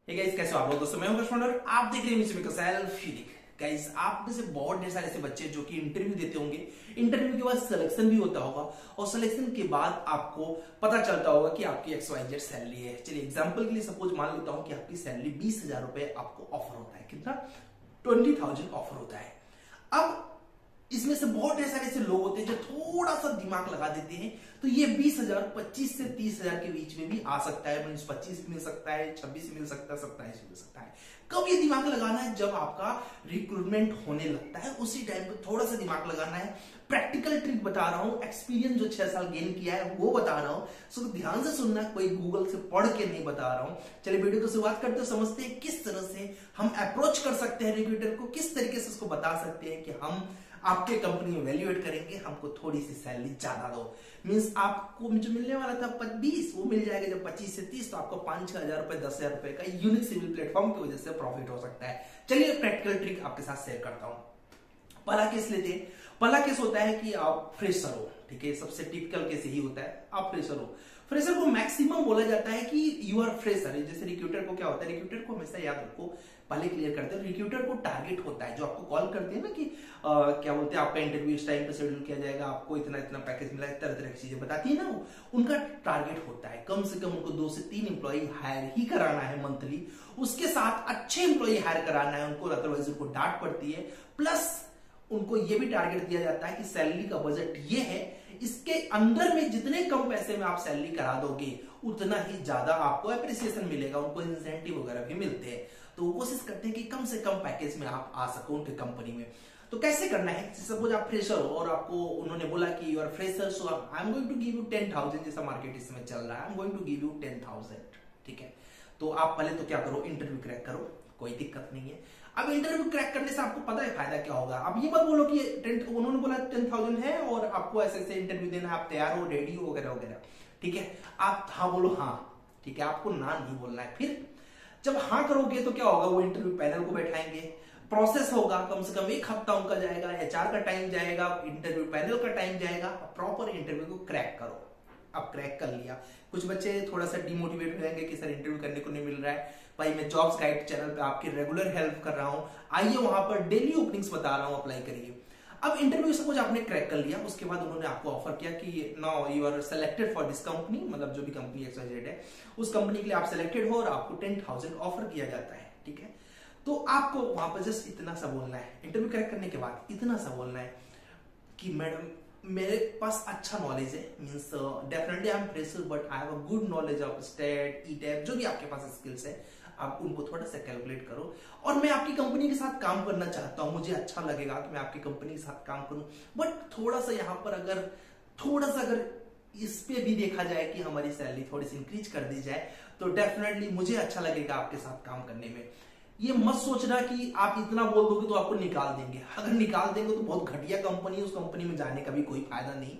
Hey guys, कैसे हो आप लोग? दोस्तों मैं हूं कस्टमर, आप देख रहे हैं मिस्टर सेल्फ यूनिक। गाइस, आप में से बहुत ढेर सारे ऐसे बच्चे जो कि इंटरव्यू देते होंगे, इंटरव्यू के बाद सिलेक्शन भी होता होगा और सिलेक्शन के बाद आपको पता चलता होगा कि आपकी XYZ सैलरी है। चलिए एग्जांपल के लिए सपोज मान लेता हूं कि आपकी सैलरी 20,000 रुपए आपको ऑफर होता है। कितना? 20,000 ऑफर होता है। अब इसमें से बहुत ढेर सारे ऐसे लोग होते हैं जो थोड़ा सा दिमाग लगा देते हैं, तो ये 20,000 25 से 30,000 के बीच में भी आ सकता है। मीन्स 25 मिल सकता है, 26 मिल सकता है, 27 मिल सकता है। कब ये दिमाग लगाना है? जब आपका रिक्रूटमेंट होने लगता है, उसी टाइम पे थोड़ा सा दिमाग लगाना है। प्रैक्टिकल ट्रिक बता रहा हूं, एक्सपीरियंस जो 6 साल गेन किया है वो बता रहा हूं, सो ध्यान से सुनना, कोई गूगल से पढ़ के नहीं बता रहा हूं। चलिए वीडियो को शुरुआत करते, समझते हैं किस तरह से हम अप्रोच कर सकते हैं रिक्रूटर को, किस तरीके से उसको बता सकते हैं कि हम आपके कंपनी में वैल्यूएट करेंगे, हमको थोड़ी सी सैलरी ज्यादा दो। मींस आपको जो मिलने वाला था 20, वो मिल जाएगा जब 25 से 30, तो आपको 5-6 हजार रुपए, 10,000 रुपए का यूनिक सिविल प्लेटफॉर्म की वजह से प्रॉफिट हो सकता है। चलिए प्रैक्टिकल ट्रिक आपके साथ शेयर करता हूं। पहला केस लेते हैं। पहला केस होता है कि आप फ्रेशर हो, ठीक है, सबसे टिपिकल केस यही होता है, आप फ्रेशर हो। फ्रेशर को मैक्सिमम बोला जाता है कि यू आर फ्रेशर। जैसे रिक्रूटर को क्या होता है, रिक्रूटर को हमेशा याद रखो, पहले क्लियर करते हैं, रिक्रूटर को टारगेट होता है, जो आपको कॉल करते हैं ना कि क्या बोलते हैं, आपका इंटरव्यू इस टाइम पे शेड्यूल किया जाएगा, आपको इतना इतना पैकेज मिला है, तरह तरह की चीजें बताती है ना वो, उनका टारगेट होता है कम से कम उनको 2 से 3 एम्प्लॉय हायर ही कराना है मंथली। उसके साथ अच्छे एम्प्लॉय हायर कराना है उनको, अदरवाइज उनको डांट पड़ती है। प्लस उनको ये भी टारगेट दिया जाता है कि सैलरी का बजट ये है, इसके अंदर में जितने कम पैसे में आप सैलरी करा दोगे उतना ही ज्यादा आपको अप्रिसिएशन मिलेगा, उनको इंसेंटिव वगैरह भी मिलते हैं। तो वो कोशिश करते हैं कि कम से कम पैकेज में आप आ सको उनके कंपनी में। तो कैसे करना है? सपोज आप फ्रेशर हो और आपको उन्होंने बोला कि you are fresher, so I am going to give you 10,000, जैसा मार्केट इसमें चल रहा है, I am going to give you 10,000, ठीक है। तो आप पहले तो क्या करो, इंटरव्यू क्रैक करो, कोई दिक्कत नहीं है। अब इंटरव्यू क्रैक करने से आपको पता है फायदा क्या होगा। अब ये मत बोलो कि उन्होंने बोला 10,000 है और आपको ऐसे ऐसे इंटरव्यू देना है, आप तैयार हो, रेडी हो वगैरह वगैरह, ठीक है। आप हाँ बोलो, हाँ ठीक है, आपको ना नहीं बोलना है। फिर जब हाँ करोगे तो क्या होगा, वो इंटरव्यू पैनल को बैठाएंगे, प्रोसेस होगा, कम से कम 1 हफ्ता उनका जाएगा, HR का टाइम जाएगा, इंटरव्यू पैनल का टाइम जाएगा। प्रॉपर इंटरव्यू को क्रैक करो। अब क्रैक कर लिया, कुछ बच्चे थोड़ा सा डिमोटिवेट हो जाएंगे कि सर इंटरव्यू करने को नहीं मिल रहा है। भाई मैं जॉब्स गाइड चैनल पे आपकी रेगुलर हेल्प कर रहा हूं, आइए वहां पर डेली ओपनिंग्स बता रहा हूं, अप्लाई करिए। अब इंटरव्यू सपोज आपने क्रैक कर लिया, उसके बाद उन्होंने आपको ऑफर किया कि now you are selected for this company, मतलब जो भी कंपनी XYZ है उस कंपनी के लिए आप सिलेक्टेड हो और आपको 10,000 ऑफर किया जाता है, ठीक है। तो आपको वहां पर जस्ट इतना सा बोलना है, इंटरव्यू क्रैक करने के बाद इतना सा बोलना है कि मैडम मेरे पास अच्छा नॉलेज है, means definitely I am fresher but I have a good knowledge of STAAD, ETAP, जो भी आपके पास स्किल्स है आप उनको थोड़ा सा कैलकुलेट करो, और मैं आपकी कंपनी के साथ काम करना चाहता हूं, मुझे अच्छा लगेगा कि मैं आपकी कंपनी के साथ काम करूं, बट थोड़ा सा यहाँ पर अगर थोड़ा सा अगर इस पे भी देखा जाए कि हमारी सैलरी थोड़ी सी इंक्रीज कर दी जाए तो डेफिनेटली मुझे अच्छा लगेगा आपके साथ काम करने में। ये मत सोचना कि आप इतना बोल दोगे तो आपको निकाल देंगे। अगर निकाल देंगे तो बहुत घटिया कंपनी है, उस कंपनी में जाने का भी कोई फायदा नहीं।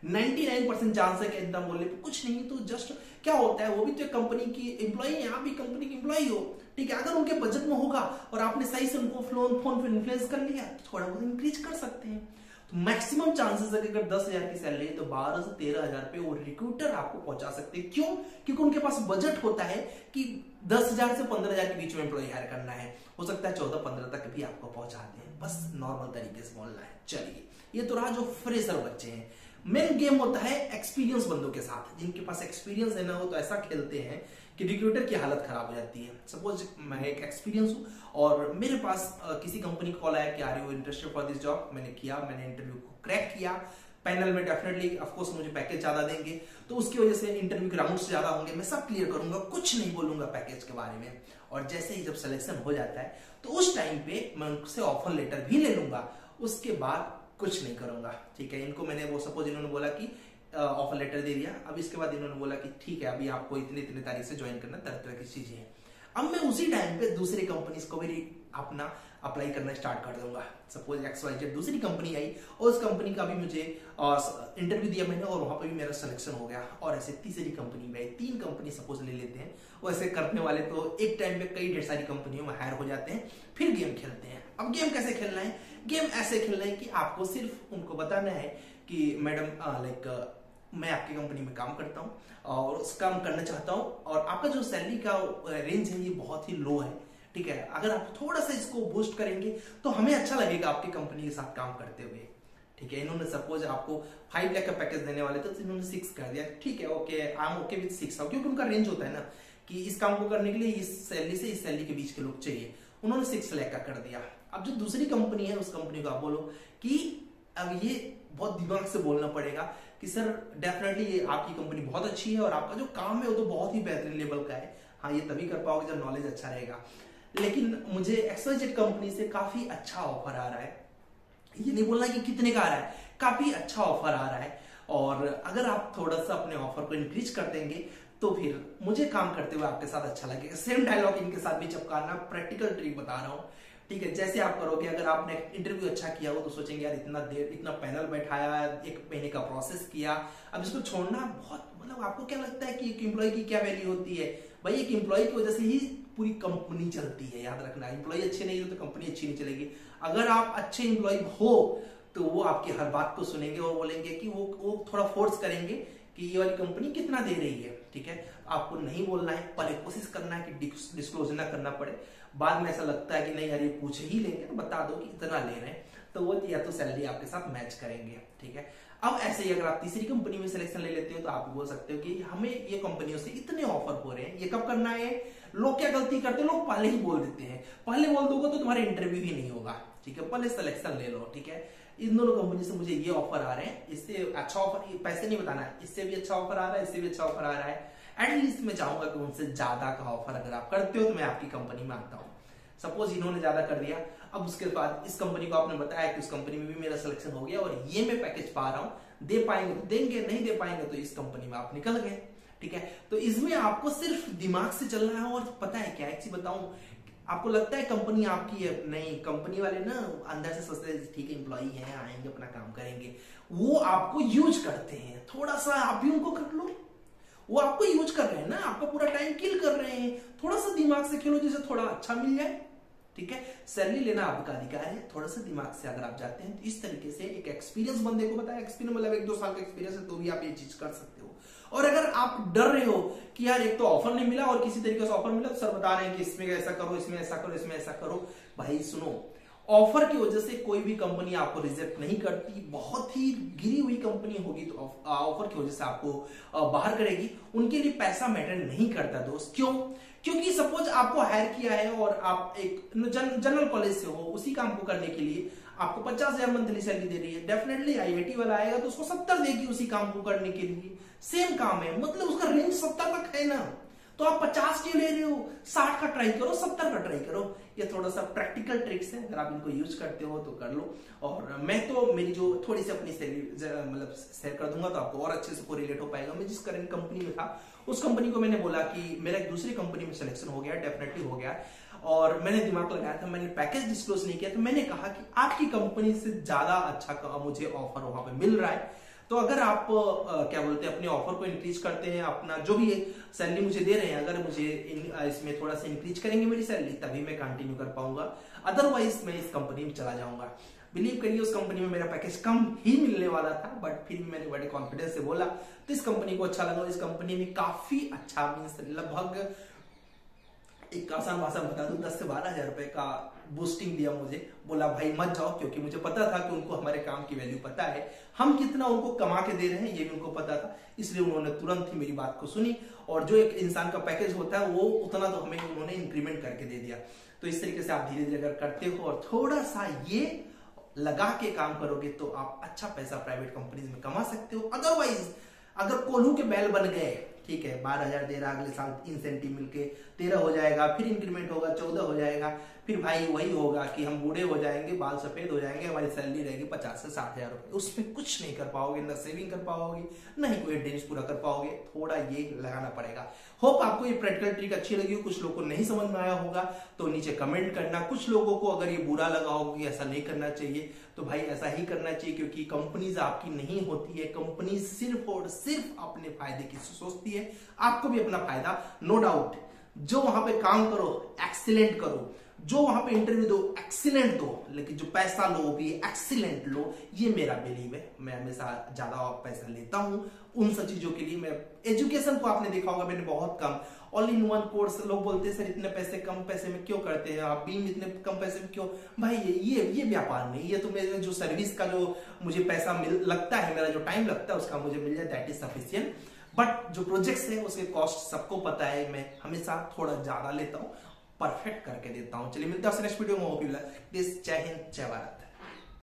99% चांस है कि इतना बोलने पे कुछ नहीं, तो जस्ट क्या होता है, वो भी तो कंपनी की एम्प्लॉई है, आप भी कंपनी की एम्प्लॉई हो, ठीक है। अगर उनके बजट में होगा और आपने सही से उनको फोन पे इन्फ्लुएंस कर लिया तो थोड़ा बहुत इंक्रीज कर सकते हैं। तो मैक्सिमम चांसेस है कि अगर 10,000 की सैलरी है तो 12 से 13,000 पे वो रिक्रूटर आपको पहुंचा सकते हैं। क्यों? क्योंकि उनके पास बजट होता है कि 10,000 से 15,000 के बीच में एम्प्लॉय हायर करना है, हो सकता है 14-15 तक भी आपको पहुंचाते हैं, बस नॉर्मल तरीके से बोलना है। चलिए ये तो रहा जो फ्रेशर बच्चे हैं। मेन गेम होता है एक्सपीरियंस बंदों के साथ, जिनके पास एक्सपीरियंस है ना, वो तो ऐसा खेलते हैं कि रिक्रूटर की हालत खराब हो जाती है। सपोज मैं एक एक्सपीरियंस हूं और मेरे पास किसी कंपनी कॉल आया कि are you interested for this job, मैंने किया, मैंने इंटरव्यू को क्रैक किया, पैनल में डेफिनेटली ऑफकोर्स मुझे पैकेज ज्यादा देंगे, तो उसकी वजह से इंटरव्यू के राउंड्स ज्यादा होंगे, मैं सब क्लियर करूंगा, कुछ नहीं बोलूंगा पैकेज के बारे में। और जैसे ही जब सिलेक्शन हो जाता है तो उस टाइम पे मैं उनसे ऑफर लेटर भी ले लूंगा, उसके बाद कुछ नहीं करूंगा, ठीक है। इनको मैंने वो सपोज इन्होंने बोला कि ऑफर लेटर दे दिया, अब इसके बाद इन्होंने बोला कि ठीक है अभी आपको इतने इतने तारीख से ज्वाइन करना, तरह तरह की चीजें हैं। अब मैं उसी टाइम पे दूसरी कंपनीज को भी अपना अप्लाई करना स्टार्ट कर दूंगा। सपोज XYZ दूसरी कंपनी आई और उस कंपनी का भी मुझे इंटरव्यू दिया मैंने और वहां पर भी मेरा सिलेक्शन हो गया, और ऐसे तीसरी कंपनी में 3 कंपनी सपोज ले लेते हैं, वैसे करने वाले तो एक टाइम में कई ढेर सारी कंपनियों में हायर हो जाते हैं, फिर गेम खेलते हैं। अब गेम कैसे खेलना है? गेम ऐसे खेलना है कि आपको सिर्फ उनको बताना है कि मैडम लाइक मैं आपकी कंपनी में काम करता हूँ और उस काम करना चाहता हूँ, और आपका जो सैलरी का रेंज है ये बहुत ही लो है, ठीक है। अगर आप थोड़ा सा इसको बूस्ट करेंगे तो हमें अच्छा लगेगा आपकी कंपनी के साथ काम करते हुए, ठीक है। इन्होंने सपोज आपको 5 लाख का पैकेज देने वाले थे तो इन्होंने 6 कर दिया, ठीक है, okay, I am okay with 6, क्योंकि उनका रेंज होता है ना कि इस काम को करने के लिए इस सैलरी से इस सैलरी के बीच के लोग चाहिए। उन्होंने 6 लाख का कर दिया। अब जो दूसरी कंपनी है उस कंपनी को आप बोलो कि अब ये बहुत दिमाग से बोलना पड़ेगा कि सर डेफिनेटली ये आपकी कंपनी बहुत अच्छी है और आपका जो काम है वो तो बहुत ही बेहतरीन लेवल का है, हाँ ये तभी कर पाओगे जब नॉलेज अच्छा रहेगा, लेकिन मुझे XYZ कंपनी से काफी अच्छा ऑफर आ रहा है। ये नहीं बोलना कि कितने का आ रहा है, काफी अच्छा ऑफर आ रहा है, और अगर आप थोड़ा सा अपने ऑफर को इंक्रीज कर देंगे तो फिर मुझे काम करते हुए आपके साथ अच्छा लगेगा। सेम डायलॉग इनके साथ भी चिपकाना, प्रैक्टिकल ट्रिक बता रहा हूँ, ठीक है। जैसे आप करोगे, अगर आपने इंटरव्यू अच्छा किया हो तो सोचेंगे यार इतना देर, इतना पैनल बैठाया, 1 महीने का प्रोसेस किया, अब इसको छोड़ना बहुत, मतलब आपको क्या लगता है कि एक एम्प्लॉय की क्या वैल्यू होती है? भाई एक एम्प्लॉय की वजह से ही पूरी कंपनी चलती है, याद रखना। एम्प्लॉय अच्छे नहीं हो तो कंपनी अच्छी नहीं चलेगी। अगर आप अच्छे एम्प्लॉय हो तो वो आपकी हर बात को सुनेंगे और बोलेंगे कि वो थोड़ा फोर्स करेंगे कि ये वाली कंपनी कितना दे रही है, ठीक है। आपको नहीं बोलना है, पहले कोशिश करना है कि डिस्क्लोज ना करना पड़े। बाद में ऐसा लगता है कि नहीं यार ये पूछ ही लेंगे तो बता दो कि इतना ले रहे हैं, तो वो या तो सैलरी आपके साथ मैच करेंगे, ठीक है। अब ऐसे ही अगर आप तीसरी कंपनी में सिलेक्शन ले लेते हो तो आप बोल सकते हो कि हमें ये कंपनियों से इतने ऑफर हो रहे हैं, ये कब करना है? लोग क्या गलती करते हैं, लोग पहले ही बोल देते हैं। पहले बोल दोगे तो तुम्हारा इंटरव्यू ही नहीं होगा, ठीक है। पहले सिलेक्शन ले लो, ठीक है। इन दोनों कंपनी से मुझे ये ऑफर आ रहे हैं, इससे अच्छा ऑफर, पैसे नहीं बताना है, इससे भी अच्छा ऑफर आ रहा है, इससे भी अच्छा ऑफर आ रहा है, एटलीस्ट मैं चाहूंगा कि उनसे ज्यादा का ऑफर अगर आप करते हो तो मैं आपकी कंपनी में आता हूँ। सपोज इन्होंने ज्यादा कर दिया, अब उसके बाद इस कंपनी को आपने बताया कि उस कंपनी में भी मेरा सिलेक्शन हो गया और ये मैं पैकेज पा रहा हूँ, दे पाएंगे तो देंगे, नहीं दे पाएंगे तो इस कंपनी में आप निकल गए, ठीक है। तो इसमें आपको सिर्फ दिमाग से चलना है, और पता है क्या, एक चीज बताऊं, आपको लगता है कंपनी आपकी है, नहीं, कंपनी वाले ना अंदर से सोचते हैं ठीक है एम्प्लॉई है, आएंगे अपना काम करेंगे, वो आपको यूज करते हैं। थोड़ा सा आप भी उनको कर लो, वो आपको यूज कर रहे हैं ना, आपका पूरा टाइम किल कर रहे हैं। थोड़ा सा दिमाग से खेलो जिसे थोड़ा अच्छा मिल जाए, ठीक है। सैलरी लेना आपका अधिकार है, थोड़ा सा दिमाग से अगर आप जाते हैं तो इस तरीके से एक एक्सपीरियंस बंदे को बताया, एक्सपीरियंस मतलब 1-2 साल का एक्सपीरियंस है तो भी आप ये चीज कर सकते हो। और अगर आप डर रहे हो कि यार एक तो ऑफर नहीं मिला और किसी तरीके से ऑफर मिला तो सर बता रहे हैं कि इसमें ऐसा करो, इसमें ऐसा करो, इसमें ऐसा करो, भाई सुनो, ऑफर की वजह से कोई भी कंपनी आपको रिजेक्ट नहीं करती। बहुत ही गिरी हुई कंपनी होगी तो ऑफर की वजह से आपको बाहर करेगी, उनके लिए पैसा मैटर नहीं करता दोस्त। क्यों? क्योंकि सपोज आपको हायर किया है और आप एक जनरल कॉलेज से हो, उसी काम को करने के लिए आपको 50,000 मंथली सैलरी दे रही है, डेफिनेटली IIT वाला आएगा तो उसको 70 देगी उसी काम को करने के लिए। सेम काम है, मतलब उसका रेंज 70 तक है ना, तो आप 50 क्यों ले रहे हो? 60 का ट्राई करो, 70 का ट्राई करो। ये थोड़ा सा प्रैक्टिकल ट्रिक्स है, अगर आप इनको यूज करते हो तो कर लो। और मैं तो मेरी जो थोड़ी सी अपनी सैलरी मतलब शेयर कर दूंगा तो आपको और अच्छे से कोरिलेट हो पाएगा। मैं जिस करंट कंपनी में था उस कंपनी को मैंने बोला कि मेरा एक दूसरी कंपनी में सिलेक्शन हो गया, डेफिनेटली हो गया, और मैंने दिमाग लगाया था, मैंने पैकेज डिस्क्लोज नहीं किया, तो मैंने कहा कि आपकी कंपनी से ज्यादा अच्छा मुझे ऑफर वहां पे मिल रहा है। तो अगर आप क्या बोलते हैं अपने ऑफर को इंक्रीज करते हैं, अपना जो भी सैलरी मुझे दे रहे हैं, अगर मुझे इसमें थोड़ा सा इंक्रीज करेंगे मेरी सैलरी, तभी मैं कंटिन्यू कर पाऊंगा, अदरवाइज मैं इस कंपनी में चला जाऊंगा। बिलीव करिए उस कंपनी में मेरा पैकेज कम ही मिलने वाला था, बट फिर मैंने बड़े कॉन्फिडेंस से बोला तो इस कंपनी को अच्छा लगा। इस कंपनी में काफी अच्छा, मीन्स लगभग एक आसान भाषा बता दूं 10 से 12,000 रुपए का बूस्टिंग दिया मुझे। बोला भाई मत जाओ, क्योंकि मुझे पता था कि उनको हमारे काम की वैल्यू पता है, हम कितना उनको कमा के दे रहे हैं ये भी उनको पता था, इसलिए उन्होंने तुरंत ही मेरी बात को सुनी, और जो एक इंसान का पैकेज होता है वो उतना तो हमें उन्होंने इंक्रीमेंट करके दे दिया। तो इस तरीके से आप धीरे धीरे अगर करते हो और थोड़ा सा ये लगा के काम करोगे तो आप अच्छा पैसा प्राइवेट कंपनीज में कमा सकते हो। अदरवाइज अगर कोल्हू के बैल बन गए, ठीक है, 12,000 दे रहा, अगले साल इंसेंटिव मिलके 13 हो जाएगा, फिर इंक्रीमेंट होगा 14 हो जाएगा, फिर भाई वही होगा कि हम बूढ़े हो जाएंगे, बाल सफेद हो जाएंगे, हमारी सैलरी रहेगी 50 से 60,000 रुपए, उसमें कुछ नहीं कर पाओगे, ना सेविंग कर पाओगे, ना ही कोई ड्रीम्स पूरा कर पाओगे। थोड़ा ये लगाना पड़ेगा। होप आपको ये प्रैक्टिकल ट्रिक अच्छी लगी हो, कुछ लोगों को नहीं समझ में आया होगा तो नीचे कमेंट करना। कुछ लोगों को अगर ये बुरा लगा होगा कि ऐसा नहीं करना चाहिए, तो भाई ऐसा ही करना चाहिए, क्योंकि कंपनीज आपकी नहीं होती है, कंपनी सिर्फ और सिर्फ अपने फायदे की सोचती है। आपको भी अपना फायदा, नो डाउट, जो वहां पे काम करो एक्सीलेंट करो, जो वहां पे इंटरव्यू दो एक्सीलेंट दो, लेकिन जो पैसा लो भी एक्सीलेंट लो, ये मेरा बिलीव है। मैं हमेशा ज्यादा पैसा लेता हूं उन सब चीजों के लिए। मैं एजुकेशन को आपने देखा होगा मैंने बहुत कम ऑल इन वन कोर्स, लोग बोलते हैं सर इतने पैसे कम पैसे में क्यों करते हैं आप, बीम इतने कम पैसे में क्यों। भाई ये व्यापार नहीं, ये तो मेरे जो सर्विस का जो मुझे पैसा लगता है, मेरा जो टाइम लगता है उसका मुझे मिल जाए, दैट इज सफिशियंट। बट जो प्रोजेक्ट्स है उसके कॉस्ट सबको पता है, मैं हमेशा थोड़ा ज्यादा लेता हूँ, परफेक्ट करके देता हूँ। चलिए मिलता है नेक्स्ट वीडियो में। Hope you like this. जय हिंद, जय भारत।